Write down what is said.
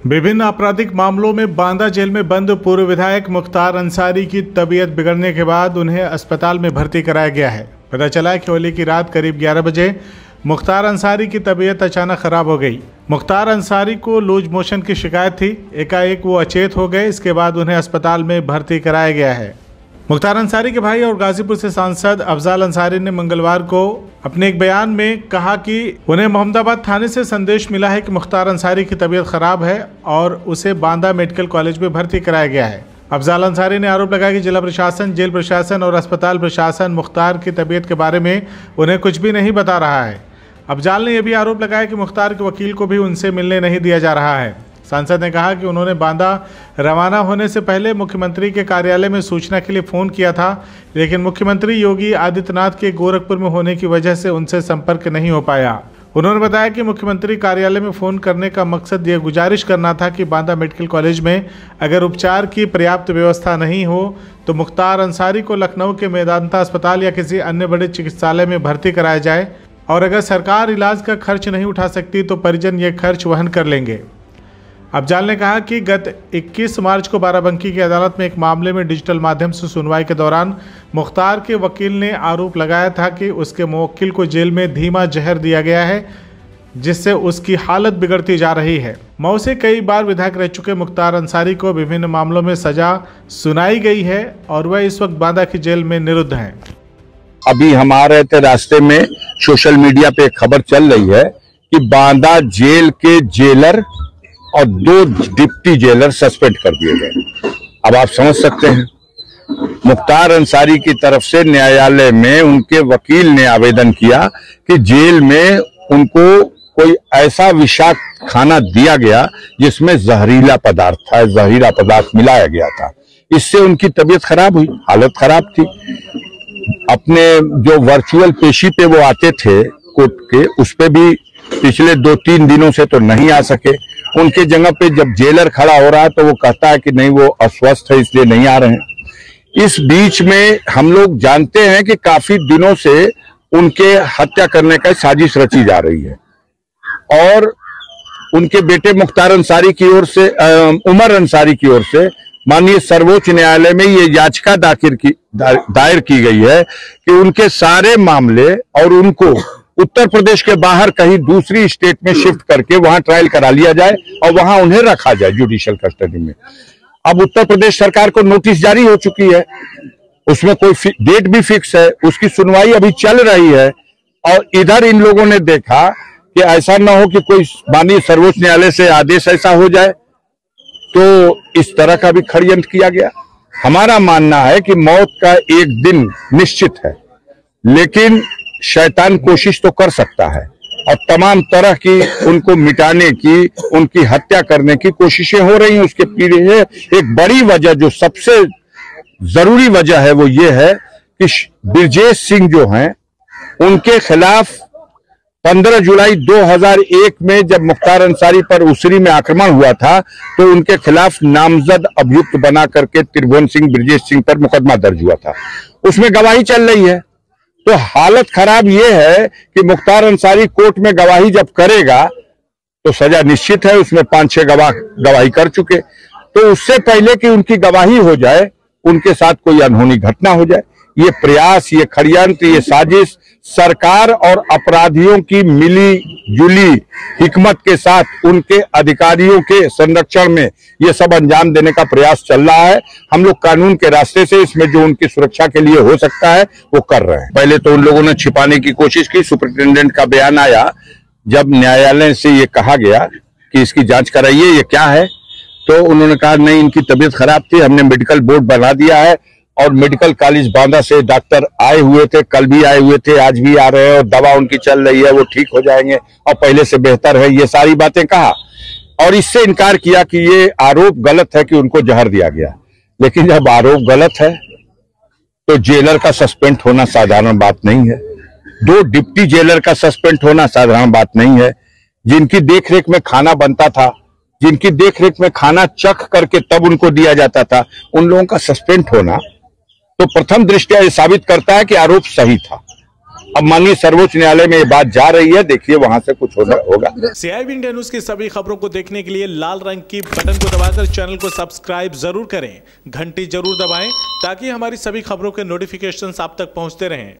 विभिन्न आपराधिक मामलों में बांदा जेल में बंद पूर्व विधायक मुख्तार अंसारी की तबीयत बिगड़ने के बाद उन्हें अस्पताल में भर्ती कराया गया है। पता चला कि होली की रात करीब 11 बजे मुख्तार अंसारी की तबीयत अचानक खराब हो गई। मुख्तार अंसारी को लूज मोशन की शिकायत थी। एकाएक वो अचेत हो गए। इसके बाद उन्हें अस्पताल में भर्ती कराया गया है। मुख्तार अंसारी के भाई और गाजीपुर से सांसद अफजाल अंसारी ने मंगलवार को अपने एक बयान में कहा कि उन्हें मोहम्मदाबाद थाने से संदेश मिला है कि मुख्तार अंसारी की तबीयत खराब है और उसे बांदा मेडिकल कॉलेज में भर्ती कराया गया है। अफजाल अंसारी ने आरोप लगाया कि जिला प्रशासन, जेल प्रशासन और अस्पताल प्रशासन मुख्तार की तबीयत के बारे में उन्हें कुछ भी नहीं बता रहा है। अफजाल ने यह भी आरोप लगाया कि मुख्तार के वकील को भी उनसे मिलने नहीं दिया जा रहा है। सांसद ने कहा कि उन्होंने बांदा रवाना होने से पहले मुख्यमंत्री के कार्यालय में सूचना के लिए फ़ोन किया था, लेकिन मुख्यमंत्री योगी आदित्यनाथ के गोरखपुर में होने की वजह से उनसे संपर्क नहीं हो पाया। उन्होंने बताया कि मुख्यमंत्री कार्यालय में फ़ोन करने का मकसद यह गुजारिश करना था कि बांदा मेडिकल कॉलेज में अगर उपचार की पर्याप्त व्यवस्था नहीं हो तो मुख्तार अंसारी को लखनऊ के मेदांता अस्पताल या किसी अन्य बड़े चिकित्सालय में भर्ती कराया जाए और अगर सरकार इलाज का खर्च नहीं उठा सकती तो परिजन ये खर्च वहन कर लेंगे। अफजाल ने कहा कि गत 21 मार्च को बाराबंकी की अदालत में एक मामले में डिजिटल माध्यम से सुनवाई के दौरान मुख्तार के वकील ने आरोप लगाया था कि उसके मुवक्किल को जेल में धीमा जहर दिया गया है, जिससे उसकी हालत बिगड़ती जा रही है। मऊ से कई बार विधायक रह चुके मुख्तार अंसारी को विभिन्न मामलों में सजा सुनाई गई है और वह इस वक्त बांदा की जेल में निरुद्ध हैं। अभी हम आ रहे थे, रास्ते में सोशल मीडिया पे एक खबर चल रही है कि बांदा जेल के जेलर और 2 डिप्टी जेलर सस्पेंड कर दिए गए। अब आप समझ सकते हैं, मुख्तार अंसारी की तरफ से न्यायालय में उनके वकील ने आवेदन किया कि जेल में उनको कोई ऐसा विषाक्त खाना दिया गया जिसमें जहरीला पदार्थ मिलाया गया था। इससे उनकी तबीयत खराब हुई, हालत खराब थी। अपने जो वर्चुअल पेशी पे वो आते थे कोर्ट के, उस पे भी पिछले 2-3 दिनों से तो नहीं आ सके। उनके जगह पे जब जेलर खड़ा हो रहा है तो वो कहता है कि नहीं, वो अस्वस्थ है इसलिए नहीं आ रहे हैं। इस बीच में हम लोग जानते हैं कि काफी दिनों से उनके हत्या करने का साजिश रची जा रही है और उनके बेटे मुख्तार अंसारी की ओर से, उमर अंसारी की ओर से माननीय सर्वोच्च न्यायालय में ये याचिका दायर की गई है कि उनके सारे मामले और उनको उत्तर प्रदेश के बाहर कहीं दूसरी स्टेट में शिफ्ट करके वहां ट्रायल करा लिया जाए और वहां उन्हें रखा जाए जुडिशियल कस्टडी में। अब उत्तर प्रदेश सरकार को नोटिस जारी हो चुकी है, उसमें कोई डेट भी फिक्स है, उसकी सुनवाई अभी चल रही है और इधर इन लोगों ने देखा कि ऐसा ना हो कि कोई माननीय सर्वोच्च न्यायालय से आदेश ऐसा हो जाए, तो इस तरह का भी षड्यंत्र किया गया। हमारा मानना है कि मौत का एक दिन निश्चित है, लेकिन शैतान कोशिश तो कर सकता है और तमाम तरह की उनको मिटाने की, उनकी हत्या करने की कोशिशें हो रही हैं। उसके पीछे एक बड़ी वजह, जो सबसे जरूरी वजह है, वो ये है कि ब्रजेश सिंह जो हैं, उनके खिलाफ 15 जुलाई 2001 में जब मुख्तार अंसारी पर उसरी में आक्रमण हुआ था तो उनके खिलाफ नामजद अभियुक्त बना करके त्रिभुवन सिंह, ब्रजेश सिंह पर मुकदमा दर्ज हुआ था। उसमें गवाही चल रही है। तो हालत खराब यह है कि मुख्तार अंसारी कोर्ट में गवाही जब करेगा तो सजा निश्चित है। उसमें 5-6 गवाह गवाही कर चुके, तो उससे पहले कि उनकी गवाही हो जाए, उनके साथ कोई अनहोनी घटना हो जाए। ये प्रयास, ये षड्यंत्र, ये साजिश सरकार और अपराधियों की मिली जुली हिकमत के साथ उनके अधिकारियों के संरक्षण में ये सब अंजाम देने का प्रयास चल रहा है। हम लोग कानून के रास्ते से इसमें जो उनकी सुरक्षा के लिए हो सकता है वो कर रहे हैं। पहले तो उन लोगों ने छिपाने की कोशिश की। सुपरिटेंडेंट का बयान आया जब न्यायालय से ये कहा गया कि इसकी जांच कराइए, ये क्या है, तो उन्होंने कहा नहीं, इनकी तबीयत खराब थी, हमने मेडिकल बोर्ड बना दिया है और मेडिकल कॉलेज बांदा से डॉक्टर आए हुए थे, कल भी आए हुए थे, आज भी आ रहे हैं और दवा उनकी चल रही है, वो ठीक हो जाएंगे और पहले से बेहतर है। ये सारी बातें कहा और इससे इनकार किया कि ये आरोप गलत है कि उनको जहर दिया गया। लेकिन जब आरोप गलत है तो जेलर का सस्पेंड होना साधारण बात नहीं है। 2 डिप्टी जेलर का सस्पेंड होना साधारण बात नहीं है। जिनकी देखरेख में खाना बनता था, जिनकी देखरेख में खाना चख करके तब उनको दिया जाता था, उन लोगों का सस्पेंड होना तो प्रथम दृष्टया ये साबित करता है कि आरोप सही था। अब माननीय सर्वोच्च न्यायालय में ये बात जा रही है, देखिए वहां से कुछ होगा। CIB इंडिया न्यूज की सभी खबरों को देखने के लिए लाल रंग की बटन को दबाकर चैनल को सब्सक्राइब जरूर करें, घंटी जरूर दबाएं ताकि हमारी सभी खबरों के नोटिफिकेशन आप तक पहुंचते रहें।